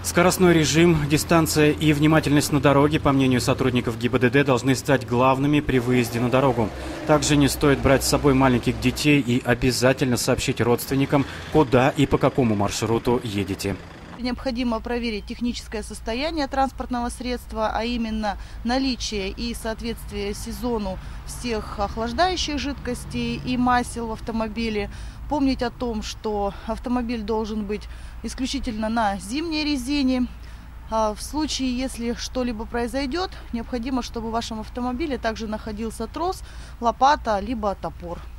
Скоростной режим, дистанция и внимательность на дороге, по мнению сотрудников ГИБДД, должны стать главными при выезде на дорогу. Также не стоит брать с собой маленьких детей и обязательно сообщить родственникам, куда и по какому маршруту едете. Необходимо проверить техническое состояние транспортного средства, а именно наличие и соответствие сезону всех охлаждающих жидкостей и масел в автомобиле. Помнить о том, что автомобиль должен быть исключительно на зимней резине. В случае, если что-либо произойдет, необходимо, чтобы в вашем автомобиле также находился трос, лопата либо топор.